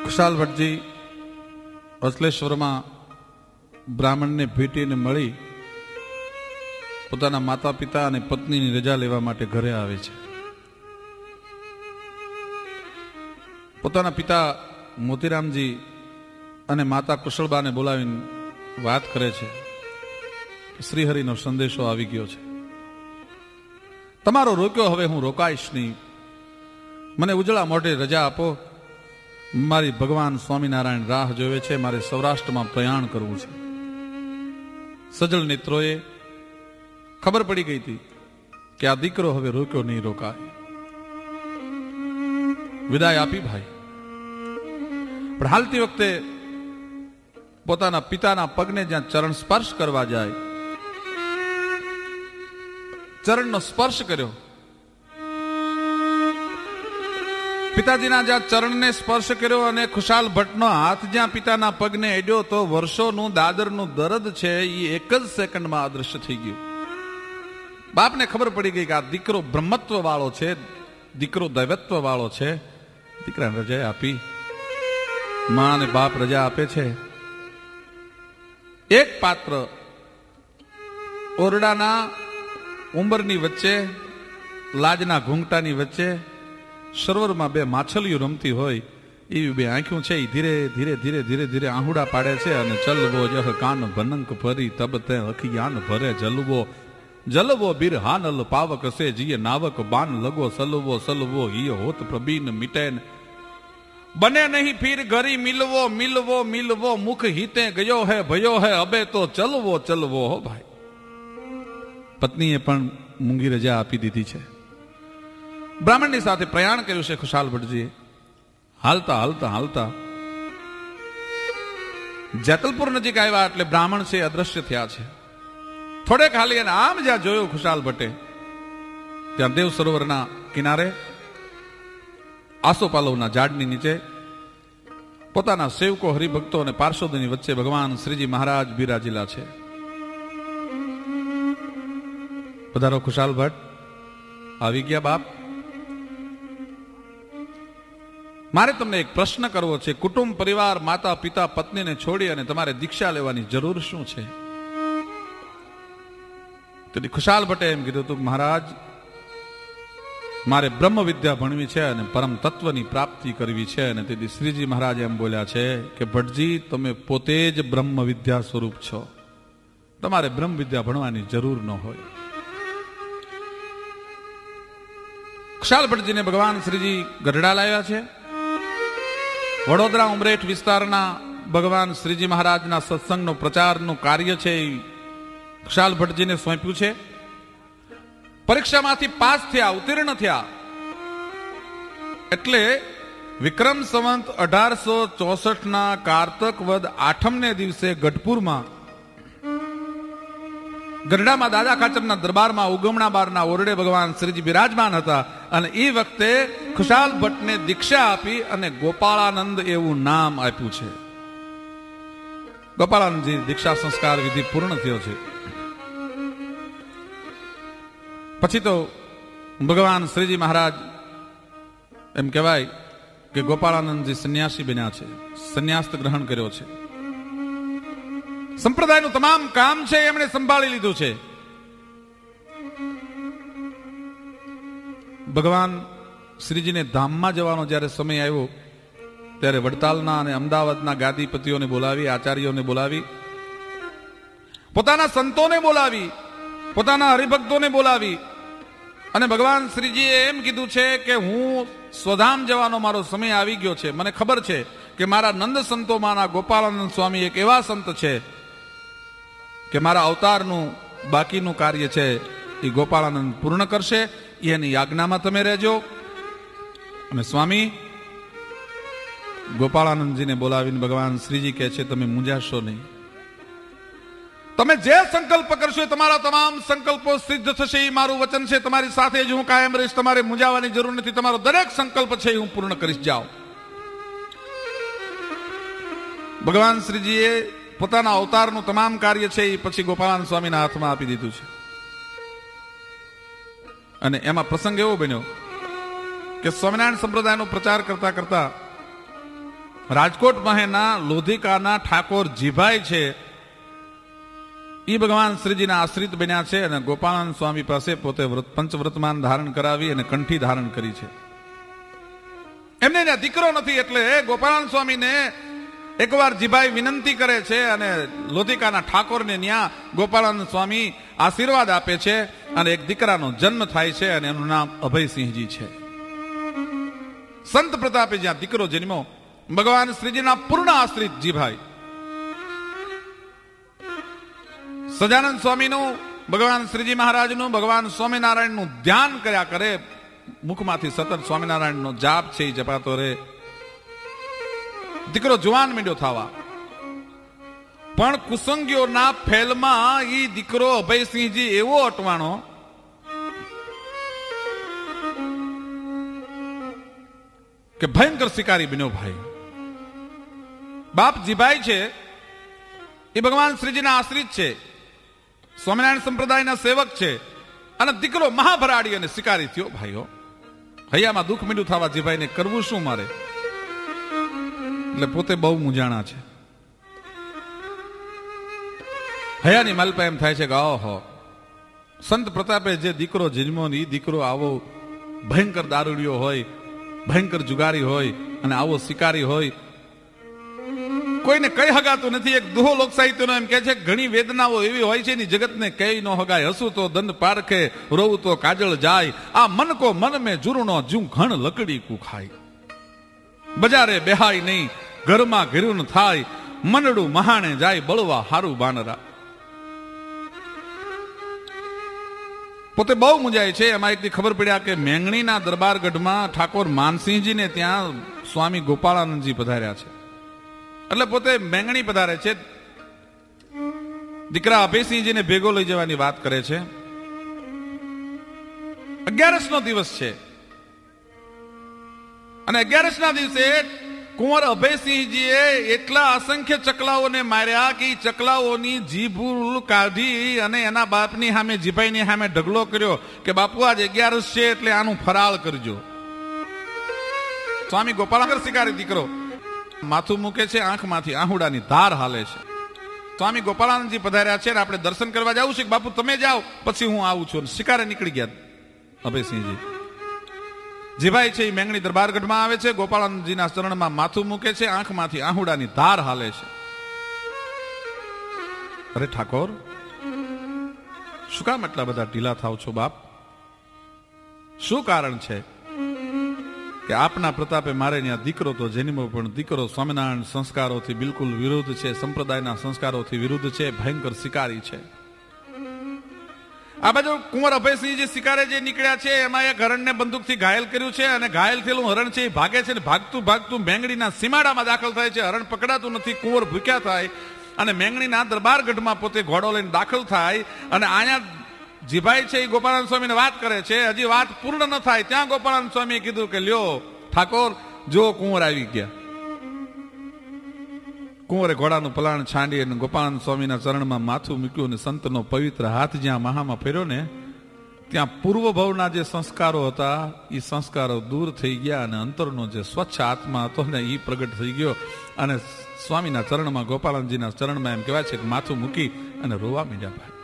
ખુશાલ ભટ્ટજી અસલેશ્વરમાં બ્રાહ્મણને ભેટીને મળી પોતાના માતા પિતા અને પત્નીની રજા લેવા માટે ઘરે આવે છે. પોતાના પિતા મોતીરામજી અને માતા કુશળબાને બોલાવીને વાત કરે છે. શ્રીહરિનો સંદેશો આવી ગયો છે. તમારો રોક્યો હવે હું રોકાઈશ નહીં. મને ઉજળા મોઢે રજા આપો. મારી ભગવાન સ્વામિનારાયણ રાહ જોવે છે. મારે સૌરાષ્ટ્રમાં પ્રયાણ કરવું છે. સજળ નેત્રોએ ખબર પડી ગઈ હતી કે આ દીકરો હવે રોક્યો નહીં રોકાય. વિદાય આપી ભાઈ. પણ હાલતી વખતે પોતાના પિતાના પગને જ્યાં ચરણ સ્પર્શ કરવા જાય, ચરણનો સ્પર્શ કર્યો. પિતાજીના જ્યાં ચરણને સ્પર્શ કર્યો અને ખુશાલ ભટ્ટનો હાથ જ્યાં પિતાના પગને અડ્યો તો વર્ષોનું દાદરનું દર્દ છે એ એક જ સેકન્ડમાં અદૃશ્ય થઈ ગયું. બાપને ખબર પડી ગઈ કે આ દીકરો બ્રહ્મત્વ વાળો છે, દીકરો દૈવત્વ વાળો છે. દીકરાને રજા આપી. મા અને બાપ રજા આપે છે. એક પાત્ર ઓરડાના ઉંબરની વચ્ચે, લાજના ઘૂંઘટાની વચ્ચે સરોવરમાં બે માછલીઓ રમતી હોય એવી બે આંખો છે. એ ધીરે ધીરે ધીરે ધીરે ધીરે આહુડા પાડે છે અને ચલવો જહ કાન ભનંક ભરી તબ તે અખિયાન ભરે જલવો જલવો બીર હાનલ પાવક સે જીએ નાવક બાન લગો સલવો સલવો હિય હોત પ્રબીન મિટેન બને નહીં ફીર ઘરી મિલવો મિલવો મિલવો મુખ હિતે ગયો હે ભયો હે અબે તો ચલવો ચલવો. હો ભાઈ, પત્નીએ પણ મૂંગી રજા આપી દીધી છે. બ્રાહ્મણની સાથે પ્રયાણ કર્યું છે ખુશાલ ભટ્ટજીએ. હાલતા હાલતા હાલતા જેતલપુર નજીક આવ્યા એટલે બ્રાહ્મણ છે અદ્રશ્ય થયા છે. થોડેક હાલી અને આમ જ્યાં જોયું ખુશાલ ભટ્ટે, ત્યાં દેવ સરોવરના કિનારે આસોપાલવના ઝાડની નીચે પોતાના સેવકો હરિભક્તો અને પાર્ષદોની વચ્ચે ભગવાન શ્રીજી મહારાજ બિરાજેલા છે. પધારો ખુશાલ ભટ્ટ, આવી ગયા બાપ. મારે તમને એક પ્રશ્ન કરવો છે. કુટુંબ પરિવાર માતા પિતા પત્નીને છોડી અને તમારે દીક્ષા લેવાની જરૂર શું છે? તેથી ખુશાલ ભટ્ટે એમ કીધું હતું, મહારાજ મારે બ્રહ્મ વિદ્યા ભણવી છે અને પરમ તત્વની પ્રાપ્તિ કરવી છે. અને તેથી શ્રીજી મહારાજ એમ બોલ્યા છે કે ભટ્ટજી તમે પોતે જ બ્રહ્મ વિદ્યા સ્વરૂપ છો. તમારે બ્રહ્મ વિદ્યા ભણવાની જરૂર ન હોય. ખુશાલ ભટ્ટજીને ભગવાન શ્રીજી ગઢડા લાવ્યા છે. વડોદરા ઉમરેઠ વિસ્તારના ભગવાન શ્રીજી મહારાજના સત્સંગનો પ્રચારનું કાર્ય છે એ ખુશાલ ભટ્ટજીને સોંપ્યું છે. પરીક્ષામાંથી પાસ થયા, ઉત્તીર્ણ થયા. એટલે વિક્રમ સંવંત 1864 કારતક વદ 8ને દિવસે ગઢપુરમાં ગઢડામાં દાદા ખાચરના દરબારમાં ઉગમણા બારના ઓરડે ભગવાન શ્રીજી બિરાજમાન હતા. અને એ વખતે ખુશાલ ભટ્ટને દીક્ષા આપી અને ગોપાળાનંદ એવું નામ આપ્યું છે. ગોપાળાનંદજી દીક્ષા સંસ્કાર વિધિ પૂર્ણ થયો છે. પછી તો ભગવાન શ્રીજી મહારાજ એમ કહેવાય કે ગોપાળાનંદજી સંન્યાસી બન્યા છે, સંન્યાસ ગ્રહણ કર્યો છે. સંપ્રદાયનું તમામ કામ છે એમણે સંભાળી લીધું છે. ભગવાન શ્રીજીને ધામમાં જવાનો જ્યારે સમય આવ્યો ત્યારે વડતાલના અને અમદાવાદના ગાદીપતિઓને બોલાવી, આચાર્યોને બોલાવી, પોતાના સંતોને બોલાવી, પોતાના હરિભક્તોને બોલાવી અને ભગવાન શ્રીજીએ એમ કીધું છે કે હું સ્વધામ જવાનો મારો સમય આવી ગયો છે. મને ખબર છે કે મારા નંદ સંતોમાંના ગોપાળાનંદ સ્વામી એક એવા સંત છે કે મારા અવતારનું બાકીનું કાર્ય છે એ ગોપાળાનંદ પૂર્ણ કરશે. એની આજ્ઞામાં તમે રહેજો. અને સ્વામી ગોપાળાનંદજીને બોલાવીને ભગવાન શ્રીજી કહે છે તમે મૂંઝાશો નહીં. તમે જે સંકલ્પ કરશો એ તમારા તમામ સંકલ્પો સિદ્ધ થશે એ મારું વચન છે. તમારી સાથે જ હું કાયમ રહીશ. તમારે મૂંઝાવાની જરૂર નથી. તમારો દરેક સંકલ્પ છે એ હું પૂર્ણ કરીશ. જાઓ. ભગવાન શ્રીજીએ પોતાના અવતારનું તમામ કાર્ય છે એ પછી ગોપાળાનંદ સ્વામીના હાથમાં આપી દીધું છે. અને એમાં પ્રસંગ એવો બન્યો કે સ્વામિનારાયણ સંપ્રદાયનો પ્રચાર કરતા કરતા રાજકોટ મહેના લોધિકાના ઠાકોર જીભાઈ છે, એ ભગવાન શ્રીજીના આશ્રિત બન્યા છે અને ગોપાળાનંદ સ્વામી પાસે પોતે પંચવ્રતમાન ધારણ કરાવી અને કંઠી ધારણ કરી છે. એમને દીકરો નથી એટલે ગોપાળાનંદ સ્વામીને એકવાર જીભાઈ વિનંતી કરે છે અને લોધિકાના ઠાકોરને ન્યા ગોપાળાનંદ સ્વામી આશીર્વાદ આપે છે અને એક દીકરાનો જન્મ થાય છે અને એનું નામ અભયસિંહજી છે. સંત પ્રતાપે જ્યાં દીકરો જન્મ્યો, ભગવાન શ્રીજીના પૂર્ણ આશ્રિત જીભાઈ સજાનંદ સ્વામીનું, ભગવાન શ્રીજી મહારાજનું, ભગવાન સ્વામિનારાયણનું ધ્યાન કર્યા કરે, મુખમાંથી સતત સ્વામિનારાયણનો જાપ છે એ જપાતો રહે. દીકરો જુવાન માંડ્યો થવા, પણ કુસંગીઓના ફેલમાં એ દીકરો અભયસિંહજી એવો અટવાણો કે ભયંકર શિકારી બન્યો. ભાઈ બાપ જીભાઈ છે એ ભગવાન શ્રીજીના આશ્રિત છે, સ્વામિનારાયણ સંપ્રદાયના સેવક છે, અને દીકરો મહાભરાડી અને શિકારી થયો. ભાઈઓ હૈયામાં દુઃખ મીંડું થવા જીભાઈને કરવું શું મારે, એટલે પોતે બહુ મૂંઝાણા છે. હયાની માલપા એમ થાય છે કે ઓહો, સંત પ્રતાપે જે દીકરો જન્મ્યો ને એ દીકરો આવો ભયંકર દારૂડિયો હોય, ભયંકર જુગારી હોય અને આવો શિકારી હોય, કોઈને કઈ હગાતું નથી. એક દુહો લોક સાહિત્યનો એમ કે છે, ઘણી વેદનાઓ એવી હોય છે ની જગતને કઈ ન હગાય, હસું તો દંડ પારખે, રોવું તો કાજળ જાય, આ મન કો મન મેં જુરણો જું ઘણ લકડી કુ ખાય, બજારે બેહાય નહીં, ઘરમાં ઘેરું થાય, મનડું મહાણે જાય, બળવા હારું બાનરા. પોતે બહુ મૂંઝાય છે. એમાં એક દી ખબર પડ્યા કે મેંગણીના દરબારગઢમાં ઠાકોર માનસિંહજીને ત્યાં સ્વામી ગોપાળાનંદજી પધાર્યા છે, એટલે પોતે મેંગણી પધારે છે. દીકરા અભયસિંહજીને ભેગો લઈ જવાની વાત કરે છે. 11 નો દિવસ છે અને 11 ના દિવસે કુંવર અભયસિંહજીએ એટલા અસંખ્ય ચકલાઓને માર્યા કે ચકલાઓની જીભૂલ કાઢી અને એના બાપની સામે, જીભાઈની સામે ઢગલો કર્યો કે બાપુ આજ 11 છે એટલે આનું ફરાળ કરજો. સ્વામી ગોપાળાનંદ શિકારી દીકરો માથું મૂકે છે, આંખમાંથી આહુડાની ધાર હાલે છે. સ્વામી ગોપાળાનંદજી પધાર્યા છે, આપણે દર્શન કરવા જવું છે. બાપુ તમે જાઓ, પછી હું આવું છું. શિકારે નીકળી ગયા અભયસિંહજી. જીભાઈ છે એ મેંગણી દરબારગઢમાં આવે છે, ગોપાળાનંદજીના ચરણમાં માથું મૂકે છે, આંખમાંથી આહુડાની ધાર હાલે છે. અરે ઠાકોર, શું કામ એટલા બધા ઢીલા થાવ છો બાપ? શું કારણ છે કે આપના પ્રતાપે મારે ત્યાં દીકરો તો જન્મ્યો, પણ દીકરો સ્વામિનારાયણ સંસ્કારોથી બિલકુલ વિરુદ્ધ છે, સંપ્રદાયના સંસ્કારોથી વિરુદ્ધ છે, ભયંકર શિકારી છે. આ બાજુ કુંવર અભયસિંહજી શિકારે જે નીકળ્યા છે એમાં એક હરણને બંદૂકથી ઘાયલ કર્યું છે અને ઘાયલ થયેલું હરણ છે એ ભાગે છે ને ભાગતું ભાગતું મેંગણીના સીમાડામાં દાખલ થાય છે. હરણ પકડાતું નથી, કુંવર ભૂખ્યા થાય અને મેંગણીના દરબારગઢમાં પોતે ઘોડો લઈને દાખલ થાય. અને અહીંયા જીભાઈ છે એ ગોપાળાનંદ સ્વામીને વાત કરે છે. હજી વાત પૂર્ણ ન થાય ત્યાં ગોપાળાનંદ સ્વામીએ કીધું કે લ્યો ઠાકોર, જો કુંવર આવી ગયા. કુંવરે ઘોડાનું પલાણ છાંડી અને ગોપાળાનંદ સ્વામીના ચરણમાં માથું મૂક્યું અને સંતનો પવિત્ર હાથ જ્યાં મહામાં ફેર્યો ને ત્યાં પૂર્વ ભવના જે સંસ્કારો હતા એ સંસ્કારો દૂર થઈ ગયા અને અંતરનો જે સ્વચ્છ આત્મા હતો ને એ પ્રગટ થઈ ગયો. અને સ્વામીના ચરણમાં, ગોપાળાનંદજીના ચરણમાં એમ કહેવાય છે કે માથું મૂકી અને રોવા માંડ્યા. ભાઈ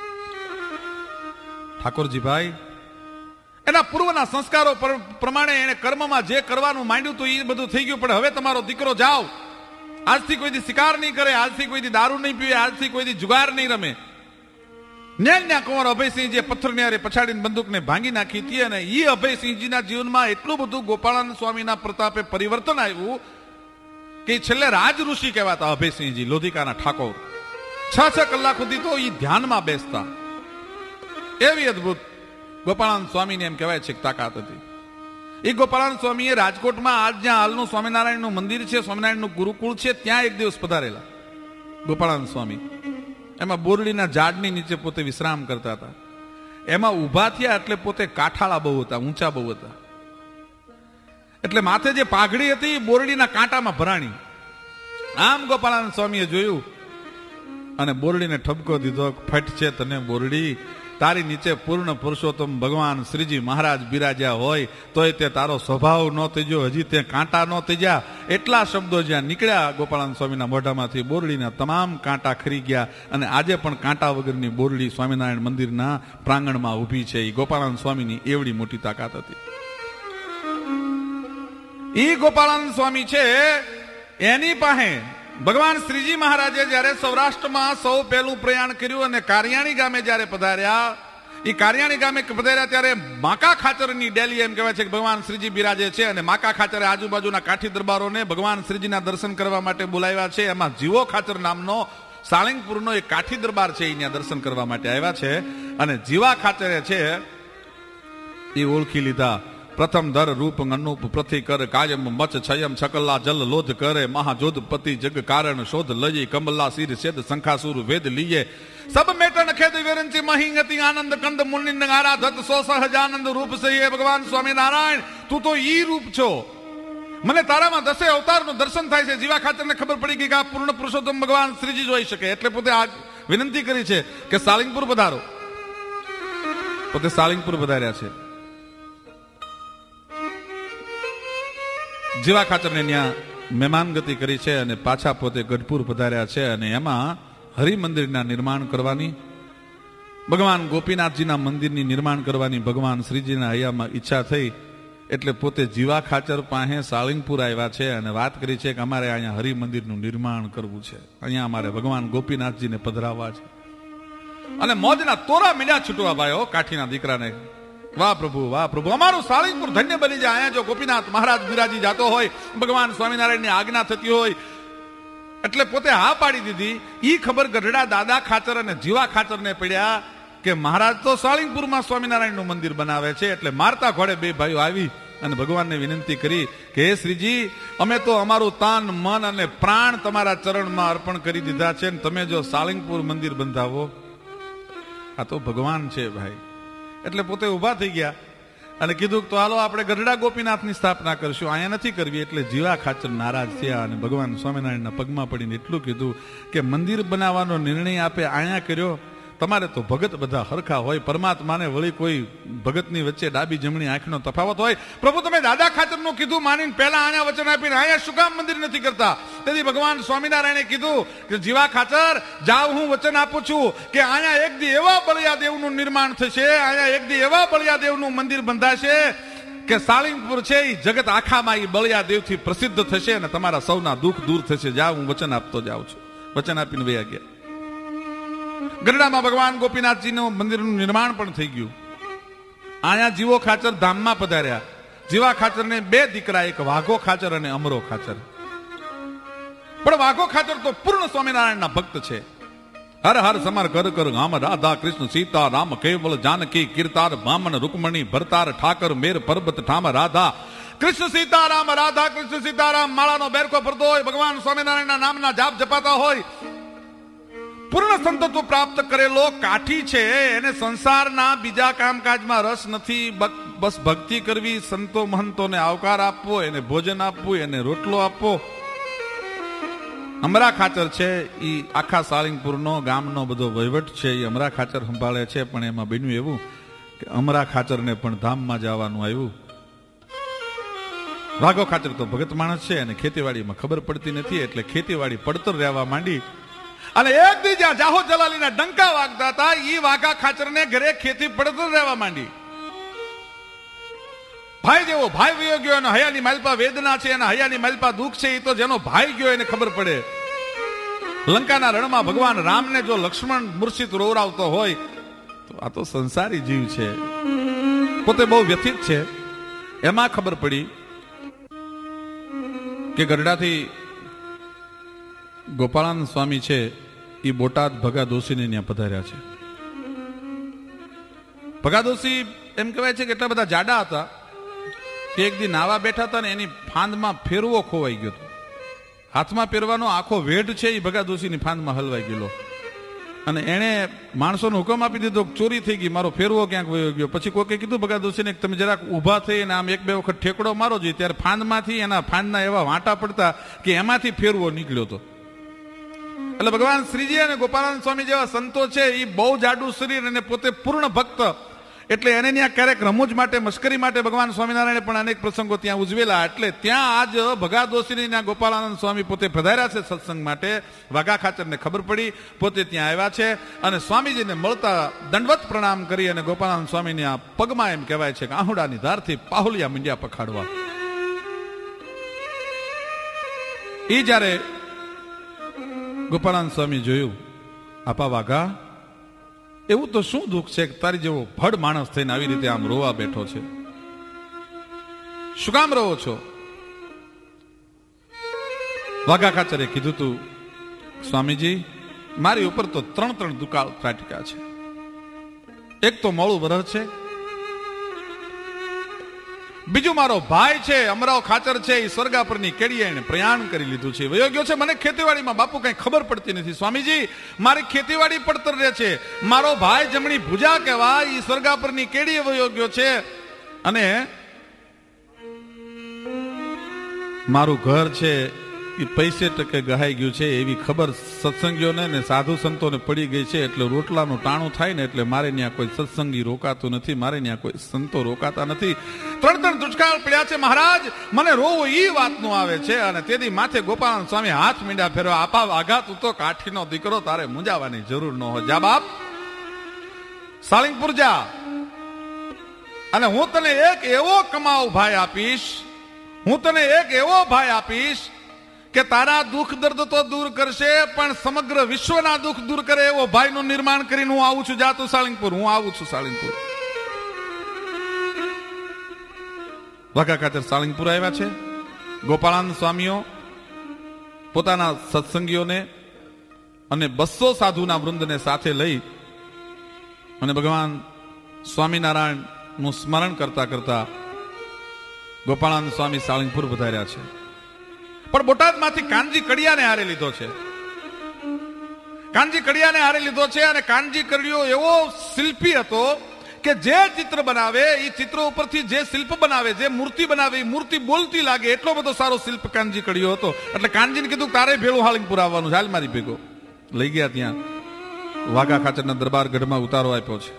ઠાકોરજીભાઈ એના પૂર્વના સંસ્કારો પ્રમાણે એને કર્મમાં જે કરવાનું માંડ્યું હતું એ બધું થઈ ગયું, પણ હવે તમારો દીકરો જાઓ, આજથી કોઈ દી શિકાર નહીં કરે, આજથી કોઈ દી દારૂ નહીં પીવે, આજથી કોઈ દી જુગાર નહીં રમે. ન્યા કુંવર અભયસિંહજીએ પથ્થરની હારે પછાડીને બંદૂકને ભાંગી નાખી હતી. અને એ અભયસિંહજીના જીવનમાં એટલું બધું ગોપાળાનંદ સ્વામીના પ્રતાપે પરિવર્તન આવ્યું કે છેલ્લે રાજ ઋષિ કહેવાતા અભયસિંહજી, લોધિકાના ઠાકોર. 6 કલાક સુધી તો એ ધ્યાનમાં બેસતા. એવી અદભુત ગોપાળાનંદ સ્વામીને એમ કહેવાય છે તાકાત હતી. એ ગોપાળાનંદ સ્વામીએ રાજકોટમાં આજ જ્યાં હાલનું સ્વામિનારાયણનું મંદિર છે, સ્વામિનારાયણનું ગુરુકુળ છે, ત્યાં એક દિવસ પધારેલા ગોપાળાનંદ સ્વામી. એમાં બોરડીના ઝાડની નીચે પોતે વિશ્રામ કરતા હતા. એમાં ઊભા થયા એટલે પોતે કાઠાળા બહુ હતા, ઊંચા બહુ હતા. એટલે માથે જે પાઘડી હતી બોરડીના કાંટામાં ભરાણી. આમ ગોપાળાનંદ સ્વામીએ જોયું અને બોરડીને ઠપકો દીધો, ફટ છે તને બોરડી, તારી નીચે પૂર્ણ પુરુષોત્તમ ભગવાન શ્રીજી મહારાજ બિરાજ્યા હોય તોય તે તારો સ્વભાવ ન ત્યજ્યો, હજી તે કાંટા ન ત્યજ્યા. એટલા શબ્દો જ્યાં નીકળ્યા ગોપાળાનંદ સ્વામીના મોઢામાંથી, બોરડીના તમામ કાંટા ખરી ગયા. અને આજે પણ કાંટા વગરની બોરડી સ્વામિનારાયણ મંદિરના પ્રાંગણમાં ઊભી છે. એ ગોપાળાનંદ સ્વામીની એવડી મોટી તાકાત હતી. એ ગોપાળાનંદ સ્વામી છે, એની પાસે ભગવાન શ્રીજી મહારાજે જયારે સૌરાષ્ટ્રમાં સૌ પહેલું પ્રયાણ કર્યું અને કારિયાણી ગામે જયારે પધાર્યા, એ કારિયાણી ગામે પધાર્યા ત્યારે માકા ખાચરની ડેલી એમ કહેવાય છે કે ભગવાન શ્રીજી બિરાજે છે. અને માકા ખાચરે આજુબાજુના કાઠી દરબારોને ભગવાન શ્રીજીના દર્શન કરવા માટે બોલાવ્યા છે. એમાં જીવો ખાચર નામનો સાળંગપુરનો એક કાઠી દરબાર છે, અહીંયા દર્શન કરવા માટે આવ્યા છે. અને જીવા ખાચરે છે એ ઓળખી લીધા. પ્રથમ દર રૂપ અનુપ પ્રતિ કર કાયમ મચ છયમ છકલ્લા જલ લોધ કરે મહાજોધપતિ જગ કારણ શોધ લઈ કમલા શિર સેદ શંખાસુર વેદ લીએ સબ મેટન ખેદ વિરંચી મહિંગતિ આનંદ કંદ મુનિંદ આરાધત સો સહજાનંદ રૂપ સહી. ભગવાન સ્વામિનારાયણ તું તો ઈ રૂપ છો, મને તારામાં 10 અવતારનું દર્શન થાય છે. જીવા ખાચરને ખબર પડી ગઈ કે આ પૂર્ણ પુરુષોત્તમ ભગવાન શ્રીજી જોઈ શકે, એટલે પોતે આ વિનંતી કરી છે કે સાળંગપુર પધારો. પોતે સાળંગપુર પધાર્યા છે. જીવા ખાચરને ત્યાં મહેમાનગતિ કરી છે અને પાછા પોતે ગઢપુર પધાર્યા છે. અને એમાં હરિમંદિરના નિર્માણ કરવાની, ભગવાન ગોપીનાથજીના મંદિરની નિર્માણ કરવાની ભગવાન શ્રીજીના હૈયામાં ઈચ્છા થઈ. એટલે પોતે જીવા ખાચર પાસે સાળંગપુર આવ્યા છે અને વાત કરી છે કે અમારે અહીંયા હરિમંદિરનું નિર્માણ કરવું છે, અહીંયા અમારે ભગવાન ગોપીનાથજીને પધરાવવા છે. અને મોજના તોરા મીંડા છૂટવા ભાઈઓ કાઠીના દીકરાને. વાહ પ્રભુ, વાહ પ્રભુ, અમારું સાળંગપુર ધન્ય બની જાય. અહીંયા જો ગોપીનાથ મહારાજ બિરાજી જાતો હોય, ભગવાન સ્વામિનારાયણની આજ્ઞા થતી હોય, એટલે પોતે હા પાડી દીધી. ઈ ખબર ગઢડા દાદા ખાચર અને જીવા ખાચરને પડ્યા કે મહારાજ તો સાળંગપુરમાં સ્વામિનારાયણનું મંદિર બનાવે છે. એટલે મારતા ઘોડે બે ભાઈઓ આવી અને ભગવાનને વિનંતી કરી કે હે શ્રીજી, અમે તો અમારું તાન મન અને પ્રાણ તમારા ચરણમાં અર્પણ કરી દીધા છે, ને તમે જો સાળંગપુર મંદિર બંધાવો, આ તો ભગવાન છે ભાઈ. એટલે પોતે ઉભા થઈ ગયા અને કીધું તો હાલો આપણે ગઢડા ગોપીનાથની સ્થાપના કરશું, અહીંયા નથી કરવી. એટલે જીવા ખાચર નારાજ થયા અને ભગવાન સ્વામિનારાયણના પગમાં પડીને એટલું કીધું કે મંદિર બનાવવાનો નિર્ણય આપે અહીંયા કર્યો, તમારે તો ભગત બધા હરખા હોય, પરમાત્માને વળી કોઈ ભગતની વચ્ચે ડાબી જમણી આંખનો તફાવત હોય. પ્રભુ તમે દાદા ખાચરનું કીધું માનીને પહેલા અહીંયા વચન આપીને અહીંયા શું કામ મંદિર નથી કરતા? તેથી ભગવાન સ્વામિનારાયણે કીધું કે જીવા ખાચર જાવ, હું વચન આપું છું કે અહીંયા એક દી એવા બળિયા દેવનું નિર્માણ થશે, અહીંયા એક દી એવા બળિયા દેવનું મંદિર બંધાશે કે સાળંગપુર છે એ જગત આખામાં એ બળિયા દેવથી પ્રસિદ્ધ થશે અને તમારા સૌના દુઃખ દૂર થશે. જાવ, હું વચન આપતો જાઉં છું. વચન આપીને વયા ગયા. ગઢડામાં ભગવાન ગોપીનાથજીનું મંદિરનું નિર્માણ પણ થઈ ગયું. અહીંયા જીવો ખાચર ધામમાં પધાર્યા. જીવા ખાચરને 2 દીકરા, એક વાઘો ખાચર અને અમરો ખાચર. પણ વાઘો ખાચર તો પૂર્ણ સ્વામિનારાયણના ભક્ત છે. હર હર સમર કર કર ગામ રાધા કૃષ્ણ સીતા રામ કેવલ જાનકી કીર્તાર વામન રૂકમણી ભરતાર ઠાકર મેર પર્વત ઠામ રાધા કૃષ્ણ સીતારામ રાધા કૃષ્ણ સીતારામ માળાનો બેરકો ફરતો હોય, ભગવાન સ્વામિનારાયણના નામના જાપ જપાતા હોય. પૂર્ણ સંતત્વ પ્રાપ્ત કરેલો કાઠી છે, એને સંસારના બીજા કામકાજમાં રસ નથી, બસ ભક્તિ કરવી, સંતો મહંતોને આવકાર આપવો, એને ભોજન આપવું, એને રોટલો આપવો. અમરા ખાચર છે એ આખા સાળંગપુરનો ગામનો બધો વહીવટ છે એ અમરા ખાચર સંભાળે છે. પણ એમાં બન્યું એવું કે અમરા ખાચરને પણ ધામમાં જવાનું આવ્યું. વાઘો ખાચર તો ભગત માણસ છે અને ખેતીવાડીમાં ખબર પડતી નથી, એટલે ખેતીવાડી પડતર રહેવા માંડી. અને એક દી જ્યાં જાહો જલાલીના ડંકા વાગતા હતા, ઈ વાઘા ખાચરને ઘરે ખેતી પડતર રહેવા માંડી. ભાઈ જેવો ભાઈ વયો ગયો, અને હયાની માલપા વેદના છે, અને હયાની માલપા દુઃખ છે. એ તો જેનો ભાઈ ગયો એને ખબર પડે. લંકાના રણમાં ભગવાન રામને જો લક્ષ્મણ મૂર્છિત રોવરાવતો હોય તો આ તો સંસારી જીવ છે, પોતે બહુ વ્યથિત છે. એમાં ખબર પડી કે ગઢડાથી ગોપાળાનંદ સ્વામી છે એ બોટાદ ભગા દોશીને ત્યાં પધાર્યા છે. ભગા દોશી એમ કહેવાય છે કે એટલા બધા જાડા હતા કે એક દી નાવા બેઠા હતા ને એની ફાંદમાં ફેરવો ખોવાઈ ગયો હતો. હાથમાં પહેરવાનો આખો વેઢ છે એ ભગા દોશીની ફાંદમાં હલવાઈ ગયેલો, અને એણે માણસોનો હુકમ આપી દીધો ચોરી થઈ ગઈ, મારો ફેરવો ક્યાંક વયો ગયો. પછી કોકે કીધું ભગા દોશીને તમે જરાક ઊભા થઈ અને આમ 1-2 વખત ઠેકડો મારો જોઈએ. ત્યારે ફાંદમાંથી એના ફાંદના એવા વાંટા પડતા કે એમાંથી ફેરવો નીકળ્યો હતો. એટલે ભગવાન શ્રીજી અને ગોપાળાનંદ સ્વામી જેવા સંતો છે એ બહુ જાડું શરીર અને પોતે પૂર્ણ ભક્ત, એટલે એને ત્યાં ક્યારેક રમૂજ માટે, મશ્કરી માટે ભગવાન સ્વામિનારાયણે પણ અનેક પ્રસંગો ત્યાં ઉજવેલા. એટલે ત્યાં આજ ભગા દોશીની ત્યાં ગોપાળાનંદ સ્વામી પોતે પધાર્યા છે સત્સંગ માટે. વાઘા ખાચરને ખબર પડી, પોતે ત્યાં આવ્યા છે અને સ્વામીજીને મળતા દંડવત પ્રણામ કરી અને ગોપાળાનંદ સ્વામીને આ પગમાં એમ કહેવાય છે કે આહુડાની ધારથી પાહુલિયા મીંડ્યા પખાડવા. એ જ્યારે ગોપાળાનંદ સ્વામી જોયું, આપા વાઘા, એવું તો શું દુઃખ છે કે તારી જેવો ભડ માણસ થઈને આવી રીતે આમ રોવા બેઠો છે, શું કામ રોવો છો? વાઘા ખાચરે કીધું તું, સ્વામીજી મારી ઉપર તો 3 દુકાળ ત્રાટક્યા છે. એક તો મોળું વરહ છે, બીજું મારો ભાઈ છે અમરાવ ખાચર છે, એ સ્વર્ગાપરની કેડીએ એને પ્રયાણ કરી લીધું છે, વયો ગયો છે. મને ખેતીવાડીમાં બાપુ કઈ ખબર પડતી નથી સ્વામીજી, મારી ખેતીવાડી પડતર રહે છે. મારો ભાઈ જમણી ભુજા કહેવાય, એ સ્વર્ગાપરની કેડીએ વયો ગયો છે અને મારું ઘર છે એ પૈસે ટકે ગહાઈ ગયું છે એવી ખબર સત્સંગીઓને ને સાધુ સંતોને પડી ગઈ છે. એટલે રોટલાનું ટાણું થાય ને એટલે મારે ત્યાં કોઈ સત્સંગી રોકાતું નથી, મારે ત્યાં કોઈ સંતો રોકાતા નથી. 3 દુષ્કાળ પડ્યા છે મહારાજ, મને રોવું એ વાતનું આવે છે. અને તેથી માથે ગોપાળાનંદ સ્વામી હાથ મીંડા ફેરવા, આપા વાઘા તું તો કાઠીનો દીકરો, તારે મૂંઝાવાની જરૂર ન હોય. જા બાપ, સાળીંગપુર જા અને હું તને એક એવો કમાવ ભાઈ આપીશ, હું તને એક એવો ભાઈ આપીશ કે તારા દુઃખ દર્દ તો દૂર કરશે પણ સમગ્ર વિશ્વના દુઃખ દૂર કરે એવો ભાઈનું નિર્માણ કરીને હું આવું છું. જા તું સાળીંગપુર, હું આવું છું સાળીંગપુર. વાઘા ખાચર સાળીંગપુર આવ્યા છે. ગોપાળાનંદ સ્વામીઓ પોતાના સત્સંગીઓને અને 200 સાધુના વૃંદને સાથે લઈ અને ભગવાન સ્વામિનારાયણ નું સ્મરણ કરતા કરતા ગોપાળાનંદ સ્વામી સાળીંગપુર પધાર્યા છે. પણ બોટાદમાંથી કાનજી કડિયાને હારે લીધો છે. કાનજી કડિયાને હારે લીધો છે અને કાનજી કડિયો એવો શિલ્પી હતો કે જે ચિત્ર બનાવે એ ચિત્રો ઉપરથી જે શિલ્પ બનાવે, જે મૂર્તિ બનાવે એ મૂર્તિ બોલતી લાગે, એટલો બધો સારો શિલ્પ કાનજી કડિયો હતો. એટલે કાનજીને કીધું તારે ભેળું સાળીંગપુર આવવાનું, હાલ મારી ભેગો. લઈ ગયા. ત્યાં વાઘા ખાચરના દરબાર ગઢમાં ઉતારો આપ્યો છે.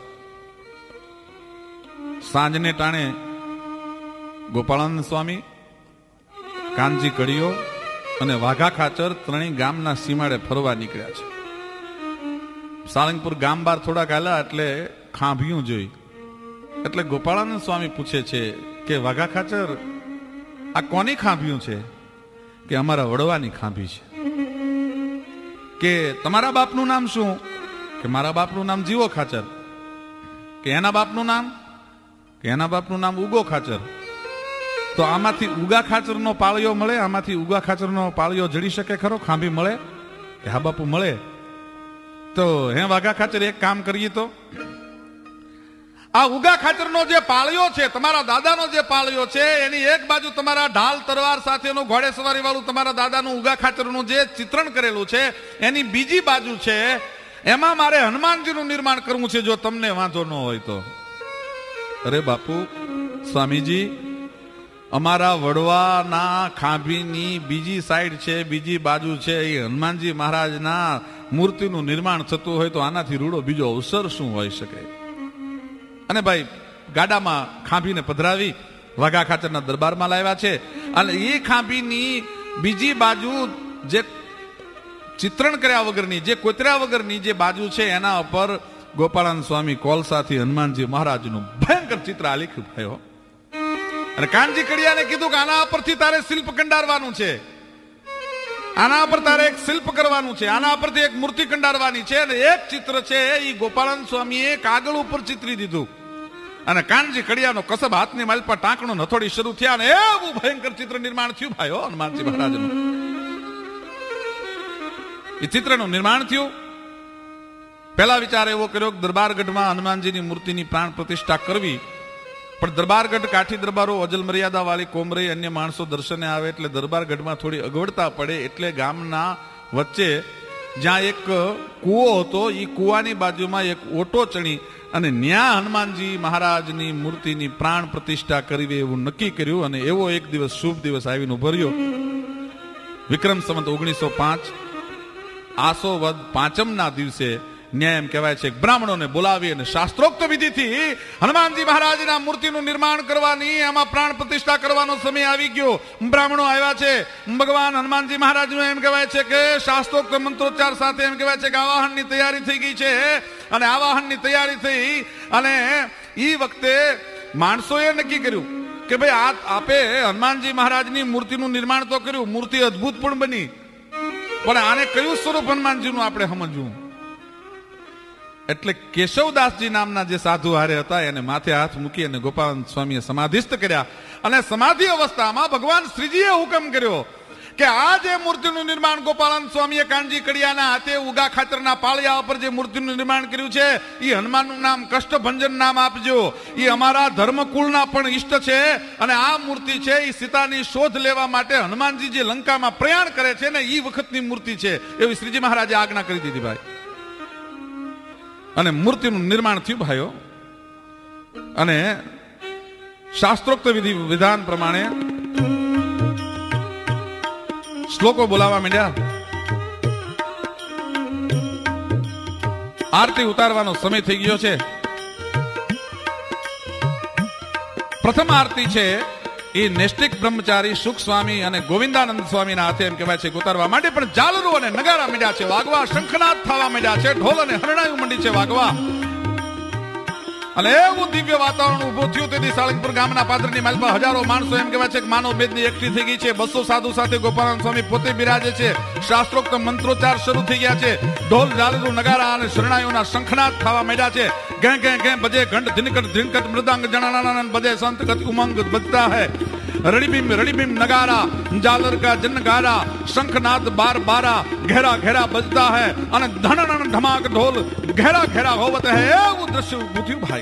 સાંજને ટાણે ગોપાળાનંદ સ્વામી, કાનજી કડિયો અને વાઘા ખાચર ત્રણેય ગામના સીમાડે ફરવા નીકળ્યા છે. સાળીંગપુર ગામ બહાર થોડાક હાલ્યા એટલે ખાંભિયું જોઈ. એટલે ગોપાળાનંદ સ્વામી પૂછે છે કે વાઘા ખાચર આ કોની ખાંભિયું છે? કે અમારા વડવાની ખાંભી છે. કે તમારા બાપનું નામ શું? કે મારા બાપનું નામ જીવો ખાચર. કે એના બાપનું નામ? કે એના બાપનું નામ ઉગો ખાચર. તો આમાંથી ઉગા ખાચરનો પાળિયો મળે? આમાંથી ઉગા ખાચરનો પાળિયો જડી શકે ખરો? ખાંભી મળે? કે હા બાપુ મળે. તો હે વાઘા ખાચર એક કામ કરીએ તો આ ઉગા ખાચરનો જે પાળિયો છે, તમારા દાદાનો જે પાળિયો છે, એની એક બાજુ તમારા ઢાલ તરવાર સાથેનું ઘોડે સવારી વાળું તમારા દાદાનું ઉગા ખાચરનું જે ચિત્રણ કરેલું છે, એની બીજી બાજુ છે એમાં મારે હનુમાનજીનું નિર્માણ કરવું છે, જો તમને વાંધો ન હોય તો. અરે બાપુ સ્વામીજી, અમારા વડવાના ખાંભીની બીજી સાઈડ છે, બીજી બાજુ છે, એ હનુમાનજી મહારાજના મૂર્તિનું નિર્માણ થતું હોય તો આનાથી રૂડો બીજો અવસર શું હોઈ શકે? અને ભાઈ ગાડામાં ખાંભીને પધરાવી વાઘા ખાચરના દરબારમાં લાવ્યા છે. અને એ ખાંભીની બીજી બાજુ જે ચિત્રણ કર્યા વગરની, જે કોતર્યા વગરની જે બાજુ છે એના ઉપર ગોપાળાનંદ સ્વામી કોલસાથી હનુમાનજી મહારાજનું ભયંકર ચિત્ર આલેખ્યું થયો. અને કાનજી કડિયાને કીધું કે આના પરથી તારે શિલ્પ કંડારવાનું છે, આના પર તારે એક શિલ્પ કરવાનું છે, આના પરથી એક મૂર્તિ કંડારવાની છે. અને એક ચિત્ર છે એ ગોપાળાનંદ સ્વામીએ કાગળ ઉપર ચિતરી દીધું. અને કાનજી કડિયાનો કસબ હાથની માલ પર ટાંકણો નથોડી શરૂ થયા અને એવું ભયંકર ચિત્ર નિર્માણ થયું ભાઈઓ હનુમાનજી મહારાજનું. એ ચિત્રનું નિર્માણ થયું. પહેલા વિચાર એવો કર્યો કે દરબારગઢમાં હનુમાનજીની મૂર્તિની પ્રાણ પ્રતિષ્ઠા કરવી, પણ દરબારગઢ કાઠી દરબારો અજલ મર્યાદા વાળી કોમ રહી, અન્ય માણસો દર્શને આવે એટલે દરબારગઢમાં થોડી અગવડતા પડે. એટલે ગામના વચ્ચે જ્યાં એક કૂવો હતો એ કૂવાની બાજુમાં એક ઓટો ચણી અને ન્યા હનુમાનજી મહારાજની મૂર્તિની પ્રાણ પ્રતિષ્ઠા કરવી એવું નક્કી કર્યું. અને એવો એક દિવસ શુભ દિવસ આવીને ઉભર્યો. વિક્રમ સંવત 1905 આસો વદ પાંચમના દિવસે ન્યાય એમ કહેવાય છે બ્રાહ્મણોને બોલાવી અને શાસ્ત્રોક્ત વિધિથી હનુમાનજી મહારાજના મૂર્તિનું નિર્માણ કરવાની, એમાં પ્રાણ પ્રતિષ્ઠા કરવાનો સમય આવી ગયો. બ્રાહ્મણો આવ્યા છે. ભગવાન હનુમાનજી મહારાજનું એમ કહેવાય છે કે શાસ્ત્રોક્ત મંત્રોચ્ચાર સાથે એમ કહેવાય છે કે આવાહનની તૈયારી થઈ ગઈ છે. અને આવાહનની તૈયારી થઈ અને એ વખતે માણસોએ નક્કી કર્યું કે ભાઈ આપે હનુમાનજી મહારાજની મૂર્તિનું નિર્માણ તો કર્યું, મૂર્તિ અદભુત પણ બની, પણ આને કયું સ્વરૂપ હનુમાનજીનું આપણે સમજવું. એટલે કેશવદાસજી નામના જે સાધુ હારે હતા એને માથે હાથ મૂકી અને ગોપાલ સ્વામીએ સમાધિસ્થ કર્યા. અને સમાધિ અવસ્થામાં ભગવાન શ્રીજીએ હુકમ કર્યો કે આ જે મૂર્તિનું નિર્માણ ગોપાલન સ્વામીએ કાનજી કડિયાના હાથે ઉગા ખાતરના પાળિયા ઉપર જે મૂર્તિનું નિર્માણ કર્યું છે એ હનુમાનનું નામ કષ્ટભંજન નામ આપજો. એ અમારા ધર્મકુળના પણ ઈષ્ટ છે. અને આ મૂર્તિ છે એ સીતાની શોધ લેવા માટે હનુમાનજી જે લંકામાં પ્રયાણ કરે છે ને એ વખતની મૂર્તિ છે એવી શ્રીજી મહારાજે આજ્ઞા કરી દીધી ભાઈ. અને મૂર્તિનું નિર્માણ થયું ભાઈઓ. અને શાસ્ત્રોક્ત વિધાન પ્રમાણે શ્લોકો બોલાવા માંડ્યા. આરતી ઉતારવાનો સમય થઈ ગયો છે. પ્રથમ આરતી છે એ નૈષ્ઠિક બ્રહ્મચારી સુખ સ્વામી અને ગોવિંદાનંદ સ્વામીના હાથે એમ કહેવાય છે ઉતારવા માટે પણ ઝાલરો અને નગારા માંડ્યા છે વાગવા, શંખનાદ થવા માંડ્યા છે, ઢોલ અને હરણાયું મંડી છે વાગવા. અને એવું દિવ્ય વાતાવરણ ઉભું થયું તેથી સાળંગપુર ગામના પાદરની માલપા હજારો માણસો એમ કહેવાય છે કે માનવ મેદની એકઠી થઈ ગઈ છે. 200 સાધુ સાથે ગોપાલન સ્વામી પોતે બિરાજે છે. શાસ્ત્રોક્ત મંત્રોચ્ચાર શરૂ થઈ ગયા છે. ઢોલ ઝાલરું નગારા અને શરણાઈઓના શંખનાદ થવા માંડ્યા છે. ગેં ગેં ગેં બજે ઘંટ ધીનકટ ધીનકટ મૃદાંગ જણાનાનંદ બજે સંત ગત ઉમંગ બજતા है. रड़ीबीम रड़ीबीम नगारा जालर का जनगारा शंखनाद बार बारा घेरा घेरा बजता है અને ધણણ ધમાક ઢોલ घेरा घेरा હોવત है. એવું દ્રશ્ય ઉભું થયું ભાઈ.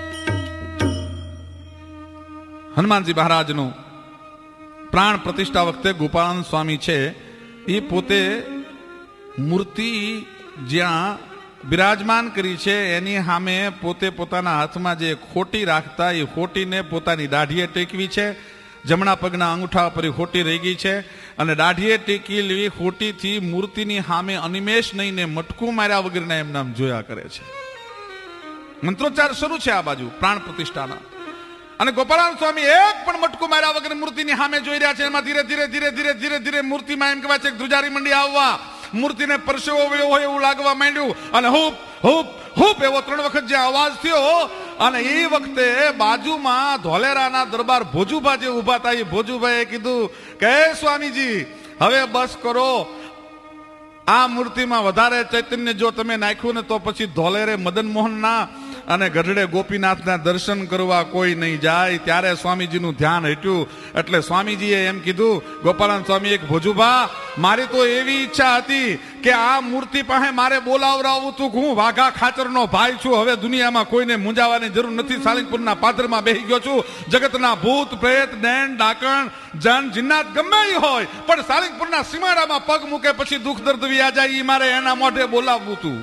હનુમાનજી મહારાજનું પ્રાણ પ્રતિષ્ઠા વખતે ગોપાલન સ્વામી છે એ પોતે મૂર્તિ જ્યાં બિરાજમાન કરી છે એની સામે પોતે પોતાના હાથમાં જે ખોટી રાખતા એ ખોટીને પોતાની દાઢીએ ટેકવી છે. જમણા પગના અંગૂઠા પર ખોટી રહી ગઈ છે અને દાઢીએ ટેકેલી ખોટીથી મૂર્તિની સામે અનિમેષ નહીં ને મટકું માર્યા વગરના એમ નામ જોયા કરે છે. મંત્રોચ્ચાર શરૂ છે આ બાજુ પ્રાણ પ્રતિષ્ઠાના. અને ગોપાલન સ્વામી એક પણ મટકું માર્યા વગર મૂર્તિની સામે જોઈ રહ્યા છે. એમાં ધીરે ધીરે ધીરે ધીરે ધીરે ધીરે મૂર્તિમાં એમ કહેવાય છે ધ્રુજારી મંડી આવવા, મૂર્તિને પરસેવો વળ્યો હોય એવું લાગવા માંડ્યું. અને હુપ હુપ હુપ એવો 3 વખત જે અવાજ થયો. અને એ વખતે બાજુમાં ધોલેરાના દરબાર ભોજુભા જે ઉભા હતા એ ભોજુભાઈએ કીધું કે સ્વામીજી હવે બસ કરો, આ મૂર્તિમાં વધારે ચૈતન્ય જો તમે નાખ્યું ને તો પછી ધોલેરે મદન મોહનના અને ગઢડે ગોપીનાથના દર્શન કરવા કોઈ નહીં જાય. ત્યારે સ્વામીજીનું ધ્યાન હટ્યું. એટલે સ્વામીજીએ એમ કીધું, ગોપાલન સ્વામી એક ભોજુભા મારી તો એવી ઈચ્છા હતી કે આ મૂર્તિ પાસે મારે બોલાવરાવું તું, હું વાઘા ખાચરનો ભાઈ છું, હવે દુનિયામાં કોઈને મૂંઝાવાની જરૂર નથી. સાળંગપુરના પાદરમાં બેસી ગયો છું. જગતના ભૂત પ્રેત નૈન ડાકણ જન જિન્નાત ગમે એ હોય પણ સાળંગપુરના સીમાડામાં પગ મૂકે પછી દુઃખ દર્દ વ્યા જાય એ મારે એના મોઢે બોલાવવું તું.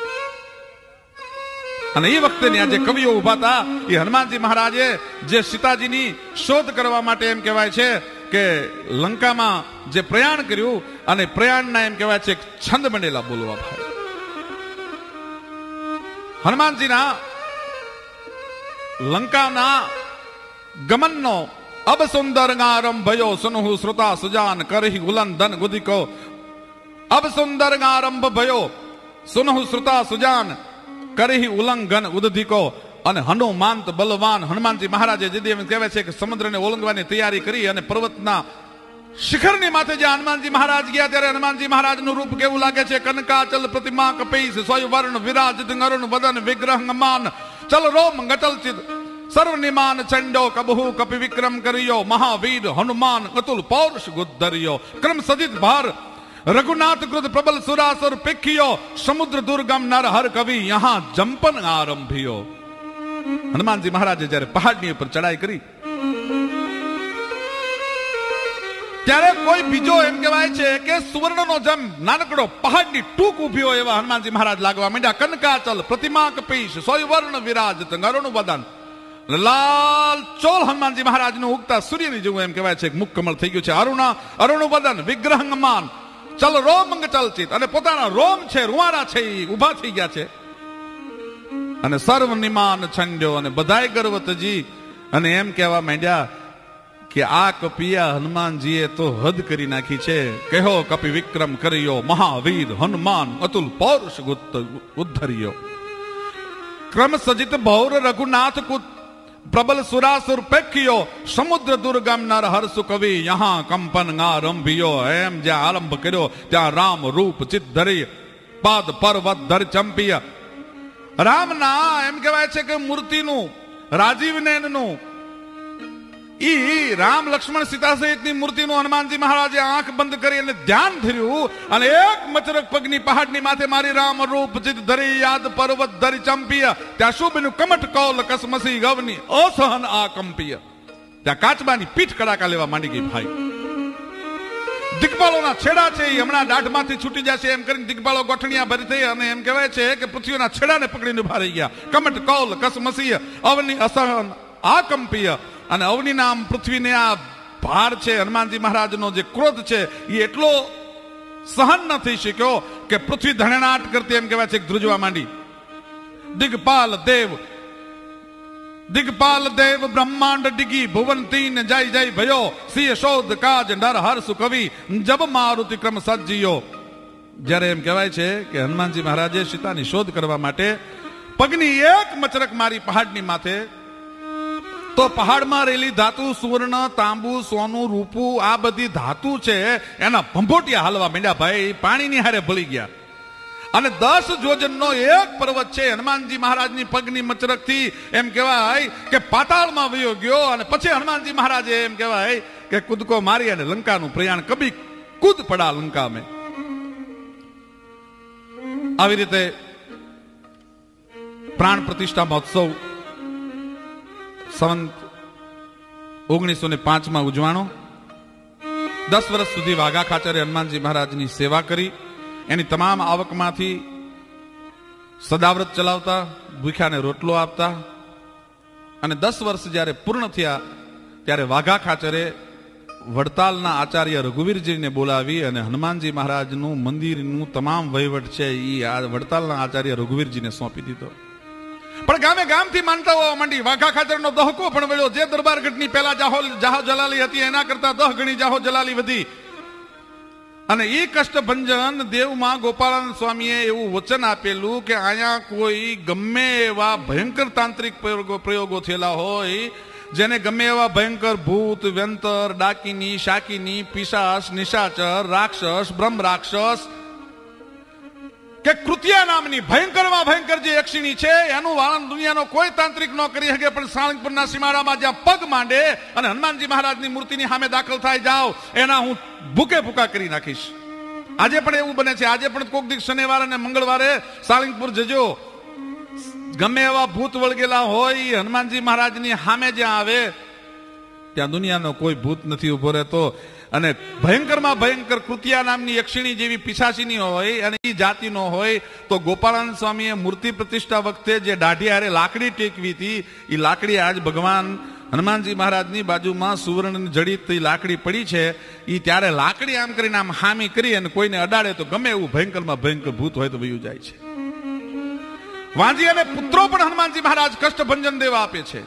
અને એ વખતે જે કવિઓ ઉભા હતા એ હનુમાનજી મહારાજે જે સીતાજીની શોધ કરવા માટે એમ કહેવાય છે કે લંકામાં જે પ્રયાણ કર્યું અને પ્રયાણના એમ કહેવાય છે છંદ મંડેલા બોલવા ભાઈ. હનુમાનજીના લંકાના ગમનનો અબ સુંદર ગારમ ભયો સુનહુ શ્રુતા સુજાન કરહી ઉલંધન ગુદિકો. અબ સુંદર ગારંભ ભયો સુનહુ શ્રુતા સુજાન કરહી ઉલ્લંઘન ઉદધિકો. અને હનુમાંત બલવાન હનુમાનજી મહારાજે જે કહેવાય છે કે સમુદ્રને ઓલંગવાની તૈયારી કરી અને પર્વતના શિખરની માથે જે હનુમાનજી મહારાજ ગયા ત્યારે હનુમાનજી મહારાજનું રૂપ કેવું લાગે છે. કનકાચલ પ્રતિમા કપૈસ સ્વયંવર્ણ વિરાજિત અરુણ વદન વિગ્રહમાન ચલ રોમ ગટલ ચિદ સર્વનિમાન ચંડો કબહુ કપિ વિક્રમ કર્યો મહાવીર હનુમાન અતુલ પૌરુષ ગુદ્ધર્યો ક્રમ સદિત ભાર રઘુનાથ ક્રુદ્ધ પ્રબલ સુરાસુર પીખ્યો સમુદ્ર દુર્ગમ નર હર કવિ યહાં જંપન આરંભ્યો. હનુમાનજી મહારાજે જયારે પહાડની ઉપર ચડાઈ કરી ત્યારે કોઈ બીજો એમ કહેવાય છે કે સુવર્ણનો જેમ નાનકડો પહાડની ટૂંક ઉભી હોય એવા હનુમાનજી મહારાજ લાગવા માંડ્યા. કનકાચલ પ્રતિમા કપીશ સ્વયંવર્ણ વિરાજિત અરુણ વદન. લાલ ચોલ હનુમાનજી મહારાજનું ઉગતા સૂર્યની જેવું એમ કહેવાય છે મુખ કમળ થઈ ગયું છે. અરુણ વદન વિગ્રહમાન ચલ રોમંગ ચલચિત, અને પોતાના રોમ છે, રૂવારા છે, એ ઉભા થઈ ગયા છે. અને સર્વ નિમાન છંડ્યો, અને બધાય ગર્વતજી અને એમ કહેવા માંડ્યા કે આ કપિયા હનુમાનજીએ તો હદ કરી નાખી છે. કહો કપિ વિક્રમ કર્યો, મહાવીર હનુમાન અતુલ પૌરુષ ઉદ્ધર્યો. ક્રમ સજિત ભૌર રઘુનાથ કુત પ્રબલ સુરાસુર પેખ્યો, સમુદ્ર દુર્ગમ નર હર્ષુ કવિ યહાં કંપન આરંભ્યો. એમ જ્યાં આરંભ કર્યો ત્યાં રામ રૂપ ચિત ધરી પાદ પર્વત ધર ચંપીય. રામના એમ કહેવાય છે કે મૂર્તિનું, રાજીવ નયનનું, ઈ રામ લક્ષ્મણ સીતા સહિતની મૂર્તિનું હનુમાનજી મહારાજે આંખ બંધ કરી અને ધ્યાન ધર્યું, અને એક મચરક પગની પહાડની માથે મારી રામ રૂપ ચિત ધરી યાદ પર્વત ધરી ચંપીય. ત્યાં શું બન્યું? કમઠ કૌલ કસમસી ગવની અસહન આ કંપીય. ત્યાં કાચબાની પીઠ કડાકા લેવા માંડી ગઈ ભાઈ. દિગ્પાળોના છેડા છે એ હમણાં દાઢમાંથી છૂટી જશે એમ કરીને દિગ્પાળો ગોઠણિયા ભરી થઈ, અને એમ કહેવાય છે કે પૃથ્વીના છેડાને પકડીને ઉભા રહી ગયા. કમઠ કૌલ કસમસી અવની અસહન આ કંપીય. અને અવની નામ પૃથ્વીને આ ભાર છે, હનુમાનજી મહારાજનો જે ક્રોધ છે એ એટલો સહન ન થઈ શક્યો કે પૃથ્વી ધણેનાટ કરતી એમ કહેવાય છે ધ્રુજવા માંડી. દિગ્પાલ દેવ બ્રહ્માંડ ડિગી ભુવન તીન જય જય ભયો, સિંહ શોધ કાજ નર હર્ષુ કવિ જબ મારુતિ ક્રમ સજ્જિયો. જ્યારે એમ કહેવાય છે કે હનુમાનજી મહારાજે સીતાની શોધ કરવા માટે પગની એક મચરક મારી પહાડની માથે, તો પહાડમાં રહેલી ધાતુ સુવર્ણ તાંબુ સોનું રૂપું આ બધી ધાતુ છે એના ભંભોટિયા હાલવા માંડ્યા ભાઈ. પાણીની હારે ભળી ગયા. અને 10 જોજનનો એક પર્વત છે હનુમાનજી મહારાજની પગની મચરકથી એમ કહેવાય કે પાતાળમાં વયો ગયો. અને પછી હનુમાનજી મહારાજે એમ કહેવાય કે કૂદકો મારી અને લંકાનું પ્રયાણ કભી કૂદ પડા લંકા મેં. આવી રીતે પ્રાણ પ્રતિષ્ઠા મહોત્સવ સંવત 1905 ઉજવાણો. 10 વર્ષ સુધી વાઘા ખાચરે હનુમાનજી મહારાજની સેવા કરી. એની તમામ આવકમાંથી સદાવ્રત ચલાવતા, ભૂખ્યાને રોટલો આપતા. અને 10 વર્ષ જ્યારે પૂર્ણ થયા ત્યારે વાઘા ખાચરે વડતાલના આચાર્ય રઘુવીરજીને બોલાવી અને હનુમાનજી મહારાજનું મંદિરનું તમામ વહીવટ છે એ આ વડતાલના આચાર્ય રઘુવીરજીને સોંપી દીધો. પણ ગામે ગામથી માનતાઓ માંડી. વાઘા ખાચરનો દહકો પણ વળ્યો. જે દરબારગઢની પહેલા જાહો જલાલી હતી એના કરતા 10 ગણી જાહો જલાલી વધી. અને એ કષ્ટભંજન દેવમાં ગોપાળાનંદ સ્વામીએ એવું વચન આપેલું કે અહીંયા કોઈ ગમે એવા ભયંકર તાંત્રિક પ્રયોગો થયેલા હોય, જેને ગમે એવા ભયંકર ભૂત વ્યંતર ડાકીની શાકીની પિશાચ નિશાચર રાક્ષસ બ્રહ્મ રાક્ષસ કે કૃત્યા નામની ભયંકરમાં ભયંકર જે યક્ષિણી છે એનું વાળન દુનિયાનો કોઈ તાંત્રિક ન કરી શકે. પણ સાળંગપુરના સીમાડામાં જ્યાં પગ માંડે અને હનુમાનજી મહારાજની મૂર્તિની સામે દાખલ થાય જાઓ, એના હું ભૂકે ભૂકા કરી નાખીશ. આજે પણ એવું બને છે. આજે પણ કોક દિવસ શનિવારે અને મંગળવારે સાળંગપુર જજો, ગમે એવા ભૂત વળગેલા હોય હનુમાનજી મહારાજની સામે જ્યાં આવે ત્યાં દુનિયાનો કોઈ ભૂત નથી ઉભો રહેતો. અને ભયંકરમાં ભયંકર કૃત્યા નામની યક્ષિણી જેવી પિશાચીની હોય અને એ જાતિનો હોય તો ગોપાળાનંદ સ્વામીએ મૂર્તિ પ્રતિષ્ઠા વખતે જે દાઢી હારે લાકડી ટેકવી હતી એ લાકડી આજ ભગવાન હનુમાનજી મહારાજની બાજુમાં સુવર્ણની જડિત લાકડી પડી છે. એ ત્યારે લાકડી આમ કરીને આમ હામી કરી અને કોઈને અડાડે તો ગમે એવું ભયંકરમાં ભયંકર ભૂત હોય તો વયું જાય છે. વાંજી અને પુત્રો પણ હનુમાનજી મહારાજ કષ્ટભંજન દેવા આપે છે.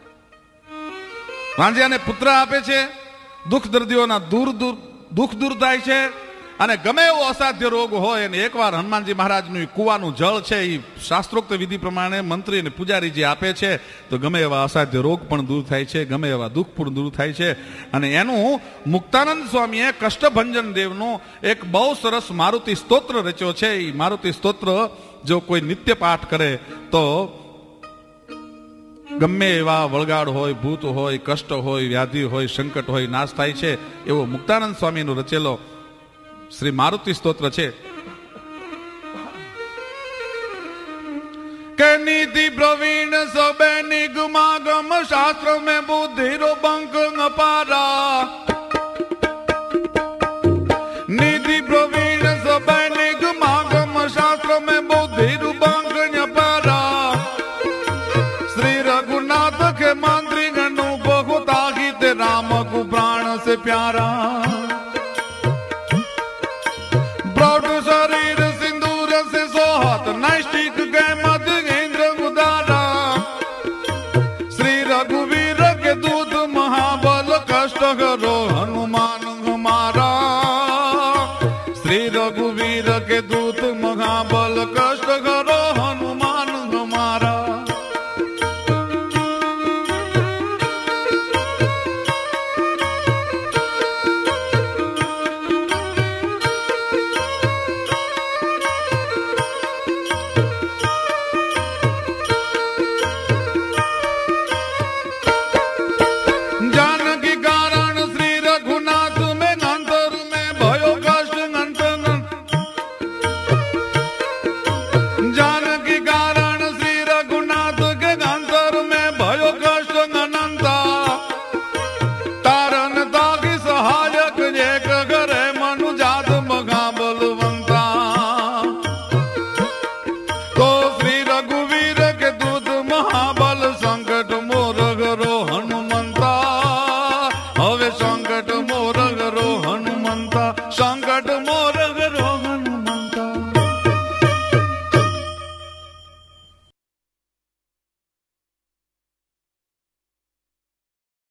વાંજી અને પુત્ર આપે છે. દુઃખ દર્દીઓના દુઃખ દૂર થાય છે. અને ગમે એવો અસાધ્ય રોગ હોય અને એકવાર હનુમાનજી મહારાજનું કુવાનું જળ છે એ શાસ્ત્રોક્ત વિધિ પ્રમાણે મંત્રી અને પૂજારી જે આપે છે તો ગમે એવા અસાધ્ય રોગ પણ દૂર થાય છે, ગમે એવા દુઃખ પણ દૂર થાય છે. અને એનું મુક્તાનંદ સ્વામીએ કષ્ટભંજન દેવનું એક બહુ સરસ મારુતિ સ્તોત્ર રચ્યો છે. એ મારુતિ સ્તોત્ર જો કોઈ નિત્ય પાઠ કરે તો ગમે એવા વળગાડ હોય, ભૂત હોય, કષ્ટ હોય, વ્યાધિ હોય, સંકટ હોય, નાશ થાય છે. એવો મુક્તાનંદ સ્વામીનો રચેલો શ્રી મારુતિ સ્તોત્ર છે. કે નિધિ પ્રવીણ સબે નિગમાગમ શાસ્ત્ર में बुद्धि रो बंक अपारा, निधि प्रवीण सबे निगमागम शास्त्र में बुद्धि रो बंक अपारा, श्री रघुनाथ के मंत्री गणु बहुत आहित राम को प्राण से प्यारा. કરો